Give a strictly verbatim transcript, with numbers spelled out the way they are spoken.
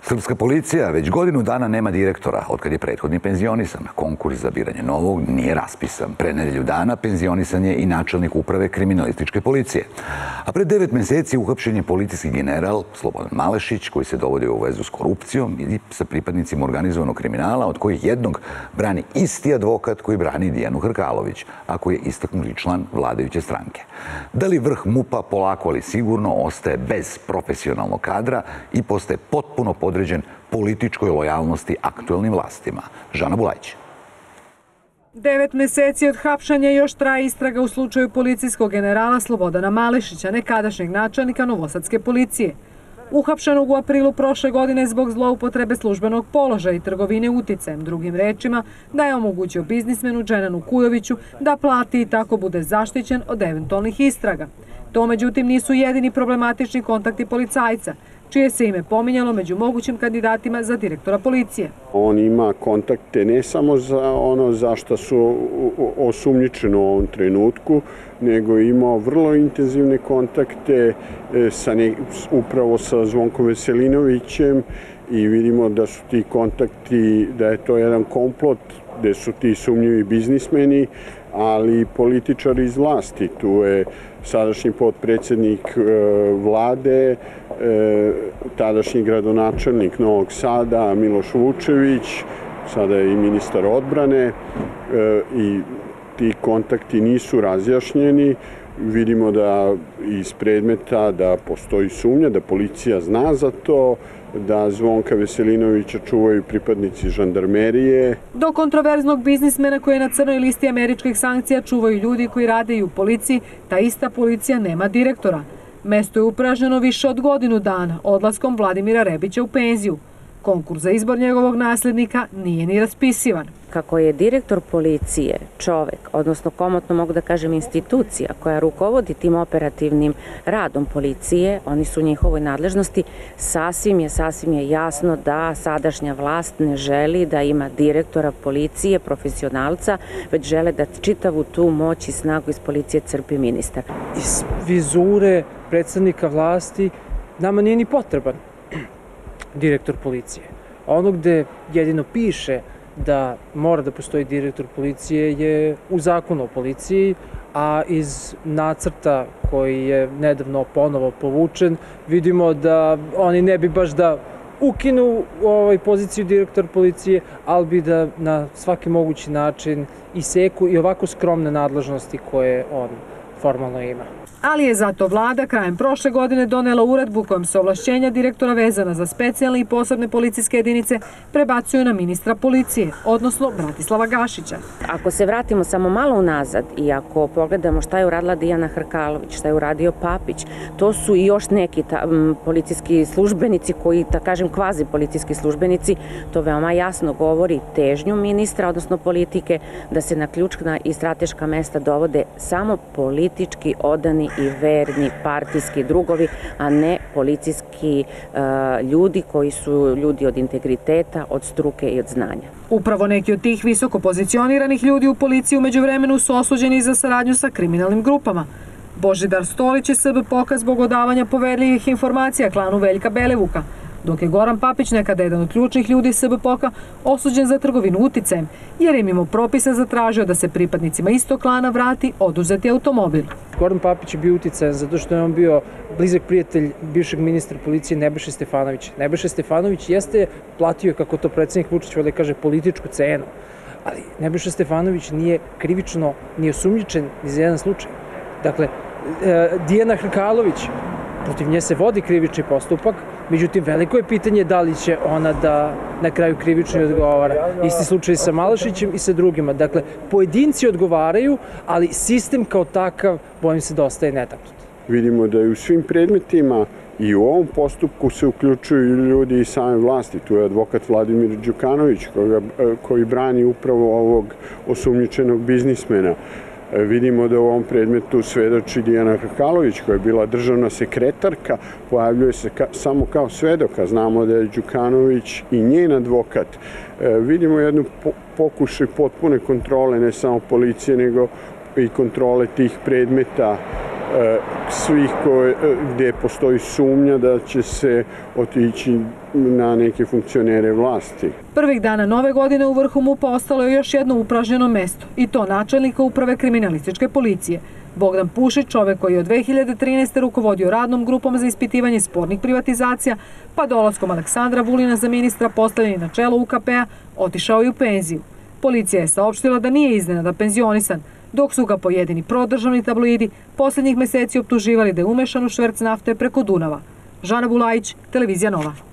Srpska policija već godinu dana nema direktora otkad je prethodni penzionisan. Konkurs za biranje novog nije raspisan. Pre nedelju dana penzionisan je i načelnik uprave kriminalističke policije. A pre devet meseci uhapšen je policijski general Slobodan Malešić, koji se dovodio u vezu s korupcijom i sa pripadnicima organizovanog kriminala, od kojih jednog brani isti advokat koji brani Dijanu Hrkalović, a koji je istaknuti član vladajuće stranke. Da li vrh MUP-a polako ali sigurno ostaje bez profesionalnog kadra i postaje potpuno podređen političkoj lojalnosti aktuelnim vlastima? Žana Bulajić. Devet meseci od hapšanja još traje istraga u slučaju policijskog generala Slobodana Malešića, nekadašnjeg načelnika Novosadske policije. Uhapšenog u aprilu prošle godine zbog zloupotrebe službenog položaja i trgovine uticajem, drugim rečima da je omogućio biznismenu Dženanu Kujoviću da plati i tako bude zaštićen od eventualnih istraga. To međutim nisu jedini problematični kontakti policajca, čije se ime pominjalo među mogućim kandidatima za direktora policije. On ima kontakte ne samo za ono za što su osumnjičeni u ovom trenutku, nego imao vrlo intenzivne kontakte sa ne, upravo sa Zvonkom Veselinovićem i vidimo da su ti kontakti, da je to jedan komplot gde su ti sumnjivi biznismeni, ali i političari iz vlasti. Tu je sadašnji potpredsjednik vlade, tadašnji gradonačelnik Novog Sada Miloš Vučević, sada je i ministar odbrane i ti kontakti nisu razjašnjeni. Vidimo da iz predmeta da postoji sumnja, da policija zna za to, da Zvonka Veselinovića čuvaju pripadnici žandarmerije. Do kontroverznog biznismena koji je na crnoj listi američkih sankcija čuvaju ljudi koji rade i u policiji, ta ista policija nema direktora. Mesto je upražnjeno više od godinu dana odlaskom Vladimira Rebića u penziju. Konkurs za izbor njegovog nasljednika nije ni raspisivan. Kako je direktor policije čovek, odnosno komotno mogu da kažem institucija koja rukovodi tim operativnim radom policije, oni su u njihovoj nadležnosti, sasvim je, sasvim je jasno da sadašnja vlast ne želi da ima direktora policije, profesionalca, već žele da čitavu tu moć i snagu iz policije crpi ministar. Iz vizure predsednika vlasti nama nije ni potreban direktor policije. Ono gde jedino piše da mora da postoji direktor policije je u zakonu o policiji, a iz nacrta koji je nedavno ponovo povučen vidimo da oni ne bi baš da ukinu ovaj poziciju direktor policije, ali bi da na svaki mogući način iseku i ovako skromne nadležnosti koje on formalno ima. Ali je zato vlada krajem prošle godine donela uredbu kojom se ovlašćenja direktora vezana za specijalne i posebne policijske jedinice prebacuju na ministra policije, odnosno Bratislava Gašića. Ako se vratimo samo malo unazad i ako pogledamo šta je uradila Dijana Hrkalović, šta je uradio Papić, to su i još neki ta, m, policijski službenici koji, da kažem kvazi policijski službenici, to veoma jasno govori težnju ministra, odnosno politike, da se na ključna i strateška mesta dovode samo politički odani i verni partijski drugovi, a ne policijski uh, ljudi koji su ljudi od integriteta, od struke i od znanja. Upravo neki od tih visoko pozicioniranih ljudi u policiji umeđu vremenu su osuđeni za saradnju sa kriminalnim grupama. Božidar Stolić je S B P O K-a zbog odavanja poverljivih informacija klanu Veljka Belevuka, dok je Goran Papić, nekada jedan od ključnih ljudi S B P O K-a, osuđen za trgovinu uticajem, jer je mimo propisa zatražio da se pripadnicima istog klana vrati oduzeti automobil. Goran Papić je bio uticajan zato što je on bio blizak prijatelj bivšeg ministra policije Nebojše Stefanovića. Nebojša Stefanović jeste platio, kako to predsjednik Vučić voli kaže, političku cenu, ali Nebojša Stefanović nije krivično, nije osumnjičen ni za jedan slučaj. Dakle, Dijana Hrkalović, protiv nje se vodi krivični postupak, međutim, veliko je pitanje da li će ona da na kraju krivično odgovara. Isti slučaj sa Malešićem i sa drugima. Dakle, pojedinci odgovaraju, ali sistem kao takav, bojim se, da ostaje netaknut. Vidimo da je u svim predmetima i u ovom postupku se uključuju ljudi iz same vlasti. Tu je advokat Vladimir Đukanović koga, koji brani upravo ovog osumnjičenog biznismena. Vidimo da u ovom predmetu svedoči Dijana Hrkalović, koja je bila državna sekretarka, pojavljuje se ka, samo kao svedoka. Znamo da je Đukanović i njen advokat. E, vidimo jednu po, pokušaj potpune kontrole, ne samo policije, nego i kontrole tih predmeta svih koje, gde postoji sumnja da će se otići na neke funkcionere vlasti. Prvih dana nove godine u vrhu MUP-a ostalo je još jedno upražnjeno mesto, i to načelnika uprave kriminalističke policije. Bogdan Pušić, čovek koji je od dve hiljade trinaeste. rukovodio radnom grupom za ispitivanje spornih privatizacija, pa dolaskom Aleksandra Vulina za ministra postavljeni na čelo U K P-a, otišao i u penziju. Policija je saopštila da nije iznenada penzionisan, dok su ga pojedini prodržavni tabloidi poslednjih meseci optuživali da je umešan u šverc nafte preko Dunava. Žana Bulajić, Televizija Nova.